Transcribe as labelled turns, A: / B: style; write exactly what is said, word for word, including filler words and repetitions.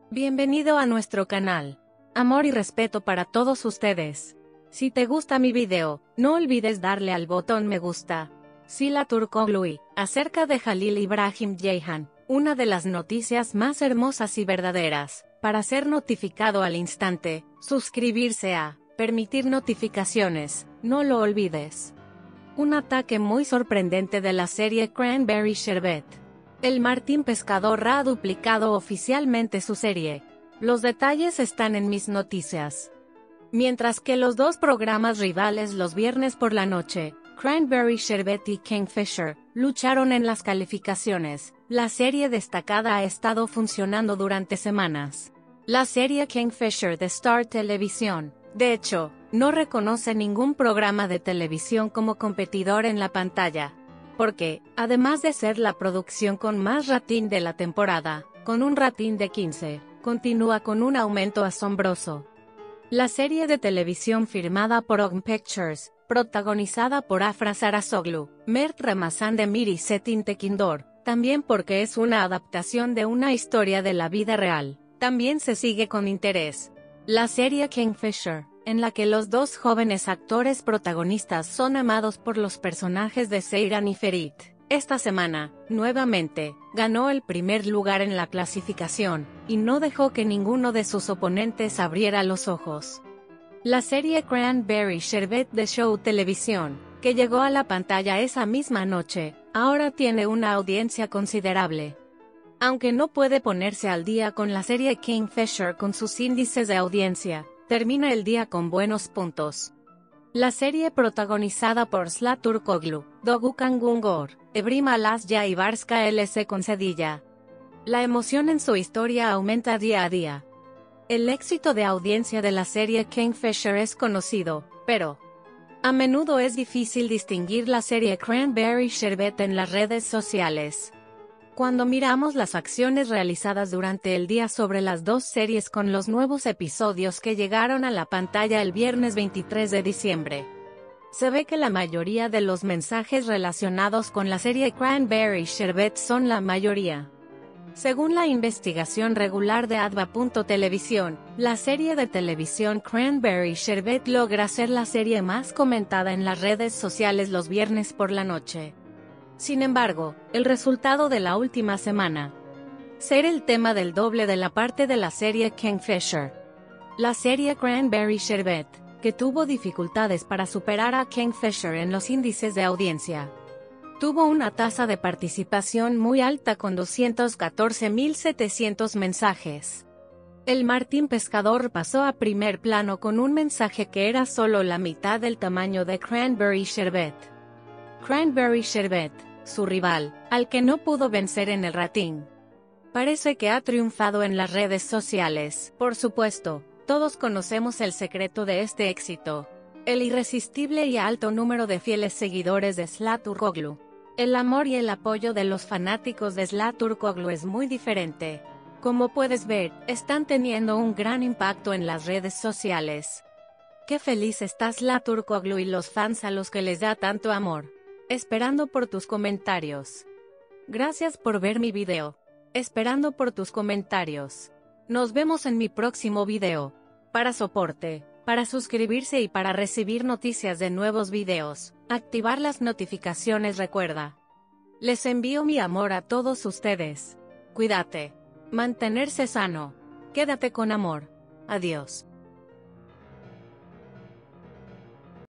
A: Bienvenido a nuestro canal. Amor y respeto para todos ustedes. Si te gusta mi video, no olvides darle al botón me gusta. Sıla Türkoğlu, acerca de Halil İbrahim Ceyhan, una de las noticias más hermosas y verdaderas, para ser notificado al instante, suscribirse a, permitir notificaciones, no lo olvides. Un ataque muy sorprendente de la serie Cranberry Sherbet. El Martín Pescador ha duplicado oficialmente su serie. Los detalles están en mis noticias. Mientras que los dos programas rivales los viernes por la noche, Cranberry Sherbet y Kingfisher, lucharon en las calificaciones, la serie destacada ha estado funcionando durante semanas. La serie Kingfisher de Star Televisión, de hecho, no reconoce ningún programa de televisión como competidor en la pantalla. Porque, además de ser la producción con más rating de la temporada, con un rating de quince, continúa con un aumento asombroso. La serie de televisión firmada por O G M Pictures, protagonizada por Afra Sarasoglu, Mert Ramazan-Demir y Çetin Tekindor, también porque es una adaptación de una historia de la vida real, también se sigue con interés. La serie Kingfisher, en la que los dos jóvenes actores protagonistas son amados por los personajes de Seyran y Ferit, esta semana, nuevamente, ganó el primer lugar en la clasificación, y no dejó que ninguno de sus oponentes abriera los ojos. La serie Cranberry Sherbet de Show Televisión, que llegó a la pantalla esa misma noche, ahora tiene una audiencia considerable. Aunque no puede ponerse al día con la serie Kingfisher con sus índices de audiencia, termina el día con buenos puntos. La serie protagonizada por Sıla Türkoğlu, Doğukan Güngör, Evrim Alasya y Barska L C Concedilla. La emoción en su historia aumenta día a día. El éxito de audiencia de la serie Kingfisher es conocido, pero a menudo es difícil distinguir la serie Cranberry Sherbet en las redes sociales. Cuando miramos las acciones realizadas durante el día sobre las dos series con los nuevos episodios que llegaron a la pantalla el viernes veintitrés de diciembre, se ve que la mayoría de los mensajes relacionados con la serie Cranberry Sherbet son la mayoría. Según la investigación regular de Adva.Televisión, la serie de televisión Cranberry Sherbet logra ser la serie más comentada en las redes sociales los viernes por la noche. Sin embargo, el resultado de la última semana ser el tema del doble de la parte de la serie Kingfisher. La serie Cranberry Sherbet, que tuvo dificultades para superar a Kingfisher en los índices de audiencia, tuvo una tasa de participación muy alta con doscientos catorce mil setecientos mensajes. El Martín Pescador pasó a primer plano con un mensaje que era solo la mitad del tamaño de Cranberry Sherbet. Cranberry Sherbet, su rival, al que no pudo vencer en el rating, parece que ha triunfado en las redes sociales. Por supuesto, todos conocemos el secreto de este éxito: el irresistible y alto número de fieles seguidores de Sıla Türkoğlu. El amor y el apoyo de los fanáticos de Sıla Türkoğlu es muy diferente. Como puedes ver, están teniendo un gran impacto en las redes sociales. Qué feliz está Sıla Türkoğlu y los fans a los que les da tanto amor. Esperando por tus comentarios. Gracias por ver mi video. Esperando por tus comentarios. Nos vemos en mi próximo video. Para soporte, para suscribirse y para recibir noticias de nuevos videos, activar las notificaciones recuerda. Les envío mi amor a todos ustedes. Cuídate. Mantenerse sano. Quédate con amor. Adiós.